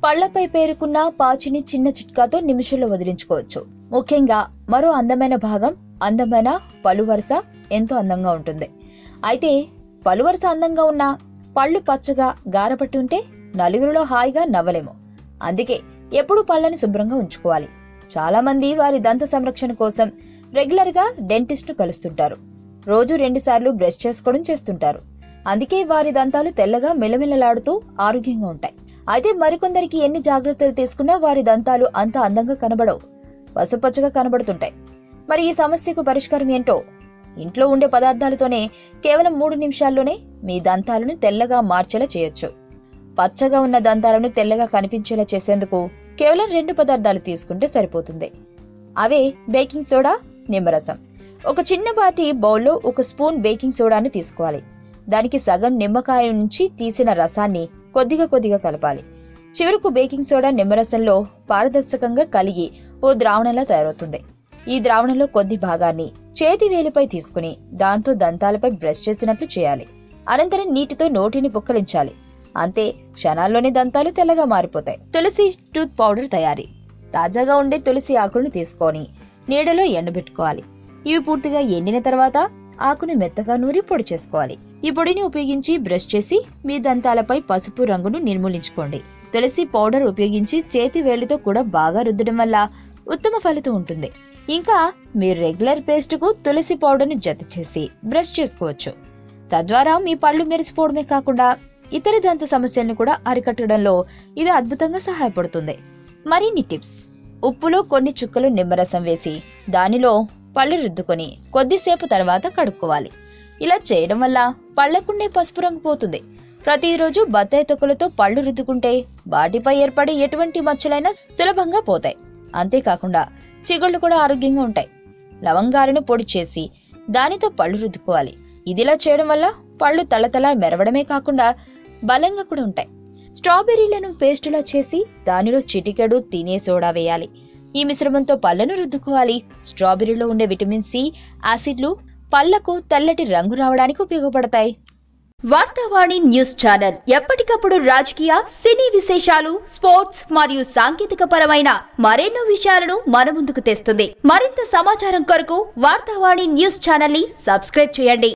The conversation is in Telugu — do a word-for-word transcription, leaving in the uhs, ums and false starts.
పళ్లపై పేరుకున్న పాచిని చిన్న చిట్కాతో నిమిషంలో వదిలించుకోవచ్చు. ముఖ్యంగా మరో అందమైన భాగం అందమైన పలువరస ఎంతో అందంగా ఉంటుంది. అయితే పలువరస అందంగా ఉన్న పళ్ళు పచ్చగా గారపట్టి ఉంటే నలుగురిలో హాయిగా నవ్వలేము. అందుకే ఎప్పుడూ పళ్లను శుభ్రంగా ఉంచుకోవాలి. చాలా మంది వారి దంత సంరక్షణ కోసం రెగ్యులర్ గా డెంటిస్ట్ ను కలుస్తుంటారు. రోజు రెండు సార్లు బ్రష్ చేసుకోవడం చేస్తుంటారు. అందుకే వారి దంతాలు తెల్లగా మిలమిలలాడుతూ ఆరోగ్యంగా ఉంటాయి. అయితే మరికొందరికి ఎన్ని జాగ్రత్తలు తీసుకున్నా వారి దంతాలు అంత అందంగా కనబడవు, పసుపచ్చగా కనబడుతుంటాయి. మరి ఈ సమస్యకు పరిష్కారం ఏంటో? ఇంట్లో ఉండే పదార్థాలతోనే కేవలం మూడు నిమిషాల్లోనే మీ దంతాలను తెల్లగా మార్చేలా చేయొచ్చు. పచ్చగా ఉన్న దంతాలను తెల్లగా కనిపించేలా చేసేందుకు కేవలం రెండు పదార్థాలు తీసుకుంటే సరిపోతుంది. అవే బేకింగ్ సోడా, నిమ్మరసం. ఒక చిన్నపాటి బౌల్లో ఒక స్పూన్ బేకింగ్ సోడాను తీసుకోవాలి. దానికి సగం నిమ్మకాయ నుంచి తీసిన రసాన్ని కొద్దిగా కొద్దిగా కలపాలి. చివరకు బేకింగ్ సోడా నిమ్మరసంలో పారదర్శకంగా కలిగి ఓ ద్రావణంలా తయారవుతుంది. ఈ ద్రావణంలో కొద్ది భాగాన్ని చేతి వేలిపై తీసుకుని దాంతో దంతాలపై బ్రష్ చేసినట్లు చేయాలి. అనంతరం నీటితో నోటిని పుక్కలించాలి. అంతే, క్షణాల్లోనే దంతాలు తెల్లగా మారిపోతాయి. తులసి టూత్ పౌడర్ తయారీ. తాజాగా ఉండే తులసి ఆకులను తీసుకొని నీడలో ఎండబెట్టుకోవాలి. ఇవి పూర్తిగా ఎండిన తర్వాత ఆకును మెత్తగా నూరి పొడి చేసుకోవాలి. ఈ పొడిని ఉపయోగించి బ్రష్ చేసి మీ దంతాలపై పసుపు రంగును నిర్మూలించుకోండి. తులసి పౌడర్ ఉపయోగించి చేతి వేళ్లతో కూడా బాగా రుద్దడం వల్ల ఉత్తమ ఫలితం ఉంటుంది. ఇంకా మీరు రెగ్యులర్ పేస్ట్ కు తులసి పౌడర్ ను జత చేసి బ్రష్ చేసుకోవచ్చు. తద్వారా మీ పళ్ళు మెరిసిపోవడమే కాకుండా ఇతర దంత సమస్యలను కూడా అరికట్టడంలో ఇది అద్భుతంగా సహాయపడుతుంది. మరిన్ని టిప్స్. ఉప్పులో కొన్ని చుక్కలు నిమ్మరసం వేసి దానిలో పళ్ళు రుద్దుకొని కొద్దిసేపు తర్వాత కడుక్కోవాలి. ఇలా చేయడం వల్ల పళ్లకుండే పసుపు రంగు పోతుంది. ప్రతిరోజు బత్తాయి తొక్కలతో పళ్ళు రుద్దుకుంటే వాటిపై ఏర్పడే ఎటువంటి మచ్చలైనా సులభంగా పోతాయి. అంతేకాకుండా చిగుళ్లు కూడా ఆరోగ్యంగా ఉంటాయి. లవంగాలను పొడి చేసి దానితో పళ్ళు రుద్దుకోవాలి. ఇదిలా చేయడం వల్ల పళ్ళు తళతళ మెరవడమే కాకుండా బలంగా కూడా ఉంటాయి. స్ట్రాబెర్రీలను పేస్టులా చేసి దానిలో చిటికెడు తినే సోడా వేయాలి. ఈ మిశ్రమంతో పళ్లను రుద్దుకోవాలి. స్ట్రాబెర్రీలో ఉండే విటమిన్ సి, యాసిడ్లు పళ్లకు తెల్లటి రంగు రావడానికి ఉపయోగపడతాయి. వార్తావాణి న్యూస్ ఛానల్ ఎప్పటికప్పుడు రాజకీయ, సినీ విశేషాలు, స్పోర్ట్స్ మరియు సాంకేతిక పరమైన మరెన్నో విషయాలను మన ముందుకు తెస్తుంది. మరింత సమాచారం కొరకు వార్తావాణి న్యూస్ ఛానల్ ని సబ్స్క్రైబ్ చేయండి.